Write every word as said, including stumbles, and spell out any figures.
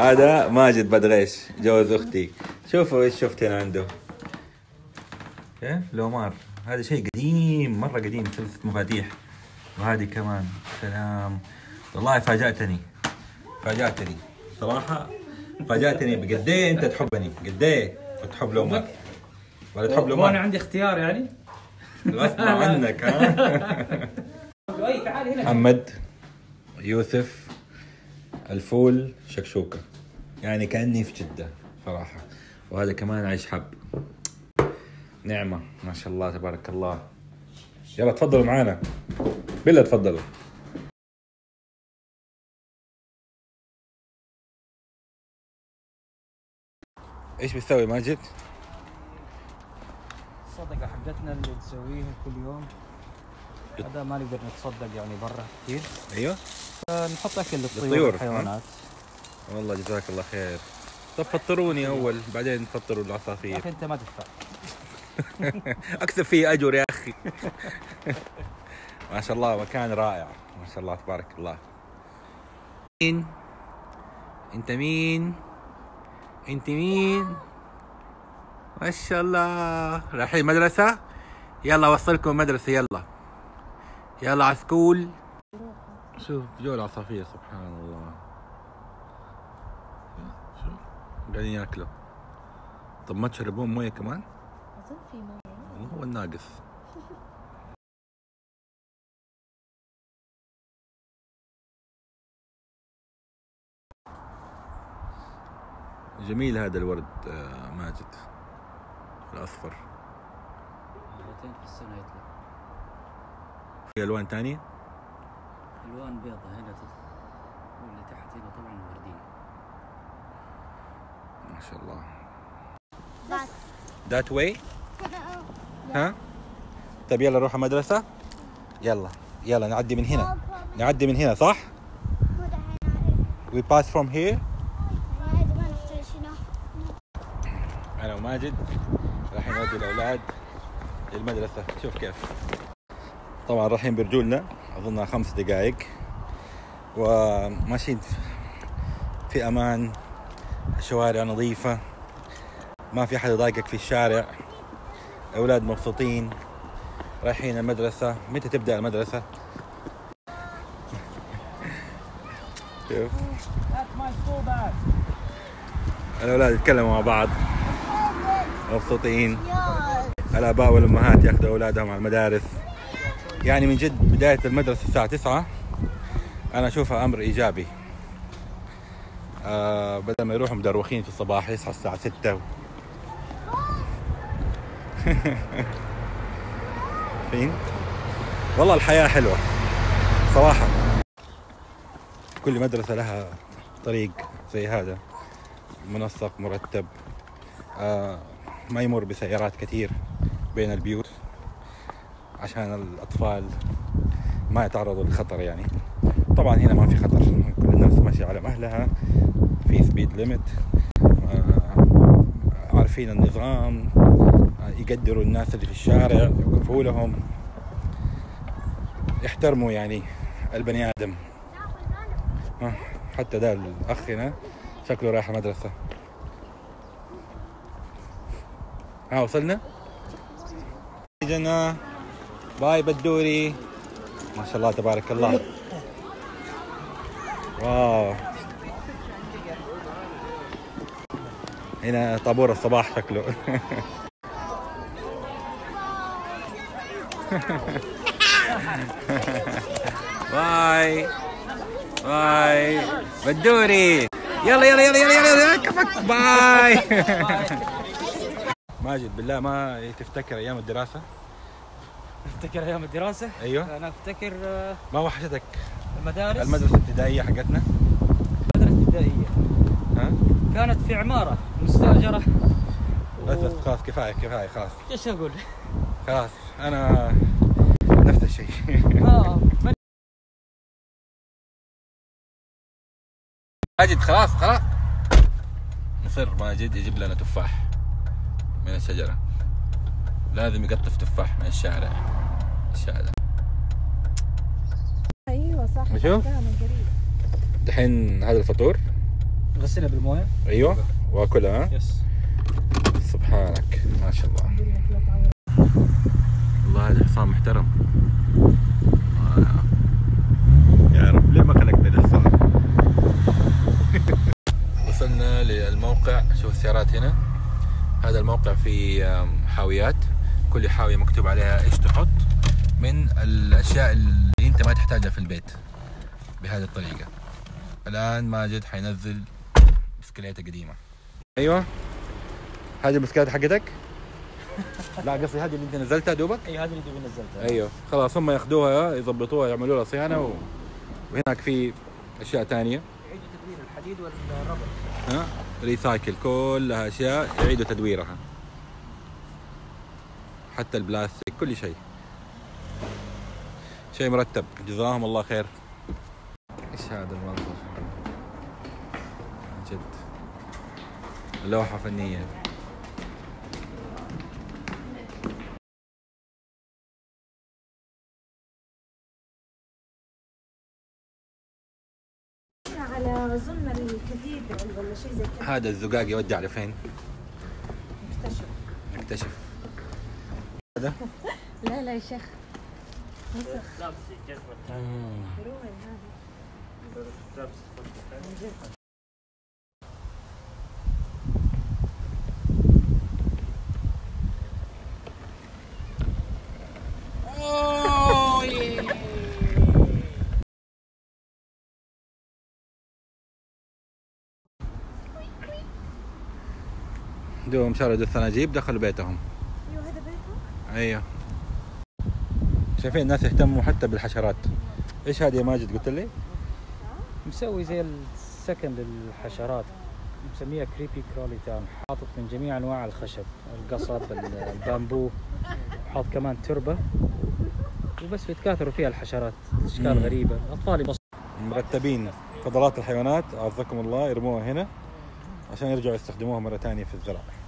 هذا ماجد بدغيش جوز اختي. شوفوا ايش شفت هنا عنده، كيف لومار. هذا شيء قديم مره قديم، ثلاثة مفاتيح. وهذه كمان سلام. والله فاجأتني فاجأتني صراحه، فاجأتني بقد ايه انت تحبني، قد ايه تحب لومار ولا تحب لومار. وانا عندي اختيار يعني غصب عنك. ها محمد يوسف الفول شكشوكة، يعني كأني في جدة صراحة. وهذا كمان عيش حب، نعمة ما شاء الله تبارك الله. يلا تفضلوا معانا بالله، تفضلوا. ايش بتسوي ماجد؟ الصدقة حقتنا اللي نسويها كل يوم، هذا ما نقدر نتصدق يعني برا كثير. ايوه نحط اكل للطيور والحيوانات. والله جزاك الله خير. طب فطروني اول بعدين تفطروا العصافير. يا اخي انت ما تدفع. اكسب فيه اجر يا اخي. ما شاء الله مكان رائع ما شاء الله تبارك الله. مين انت؟ مين انت؟ مين ما شاء الله؟ رايحين مدرسة؟ يلا اوصلكم مدرسة. يلا يلا عسكول. شوف جو العصافير سبحان الله، شوف قاعدين ياكلوا. طب ما تشربون مويه كمان؟ اظن في مويه. هو الناقص. جميل هذا الورد ماجد الاصفر. مرتين في السنة يطلع. في الوان ثانيه؟ الوان بيضة هنا تطلع، واللي تحت هنا طبعا وردية. ما شاء الله. That. That way. ها؟ طيب يلا نروح المدرسة. يلا يلا نعدي من هنا، نعدي من هنا صح؟ We pass from here. أنا وماجد رايحين نودي الأولاد للمدرسة. شوف كيف. طبعا رايحين برجولنا أظنها خمس دقائق، وماشيين في أمان، الشوارع نظيفة، ما في حد يضايقك في الشارع، أولاد مبسوطين رايحين المدرسة. متى تبدأ المدرسة؟ شوف الأولاد يتكلموا مع بعض مبسوطين. الآباء والأمهات ياخذوا أولادهم على المدارس. يعني من جد بداية المدرسة الساعة تسعة أنا أشوفها أمر إيجابي. آه بدل ما يروحوا مدروخين في الصباح يصحوا الساعة ستة. فين؟ والله الحياة حلوة صراحة. كل مدرسة لها طريق زي هذا منسق مرتب، آه ما يمر بسيارات كثير بين البيوت عشان الأطفال ما يتعرضوا للخطر. يعني طبعا هنا ما في خطر، كل الناس ماشية على مهلها، في سبيد ليميت، آه عارفين النظام، آه يقدروا الناس اللي في الشارع، يوقفوا لهم، يحترموا يعني البني آدم. آه حتى ده الأخ هنا شكله رايح مدرسة. ها وصلنا؟ جنة باي بدوري. ما شاء الله تبارك الله. واو هنا طابور الصباح شكله. باي باي بدوري. يلا يلا يلا يلا يلا كفك. باي. ماجد بالله ما تفتكر ايام الدراسة؟ افتكر ايام الدراسة؟ ايوه انا افتكر. ما وحشتك المدارس؟ المدرسة الابتدائية حقتنا؟ المدرسة الابتدائية ها؟ كانت في عمارة مستأجرة. بس بس خلاص كفاية كفاية خلاص. ايش اقول؟ خلاص انا نفس الشيء. اه ماجد خلاص خلاص. مصر ماجد يجيب لنا تفاح من الشجرة، لازم يقطف تفاح من الشارع. الشارع ايوه صح. نشوف دحين هذا الفطور غسلها بالمويه. ايوه واكلها. ها يس. سبحانك ما شاء الله. والله هذا حصان محترم. آه. يا رب ليه ما خلقت الحصان. وصلنا للموقع. شوف السيارات هنا. هذا الموقع فيه حاويات، كل حاوية مكتوب عليها ايش تحط من الاشياء اللي انت ما تحتاجها في البيت بهذه الطريقة. الان ماجد حينزل بسكليتة قديمة. ايوه هذه البسكليتة حقتك؟ لا قصدي هذه اللي انت نزلتها دوبك؟ اي هذه اللي دوبي نزلتها. ايوه خلاص هم ياخذوها يضبطوها يعملوا لها صيانة و... وهناك في اشياء ثانية. يعيدوا تدوير الحديد والربط. ها ريسايكل، كلها اشياء يعيدوا تدويرها، حتى البلاستيك كل شيء. شيء مرتب، جزاهم الله خير. ايش هذا المنظر؟ جد لوحة فنية. على اظن الكثيب ولا شيء زي كذا. هذا الزقاق يودي على فين؟ اكتشف. نكتشف. هذا؟ لا لا يا شيخ وسخ. روعي هذا. دوم شردوا الثناجيب دخلوا بيتهم. ايوه هذا بيتهم؟ ايوه شايفين الناس يهتموا حتى بالحشرات. ايش هذه يا ماجد قلت لي؟ مسوي زي السكن للحشرات، مسميها كريبي كرولي تاون. حاطط من جميع انواع الخشب، القصب، البامبو، حاط كمان تربه، وبس يتكاثروا فيها الحشرات اشكال مم. غريبه. اطفال يبص. مرتبين فضلات الحيوانات اعزكم الله يرموها هنا عشان يرجعوا يستخدموها مرة ثانية في الزرع.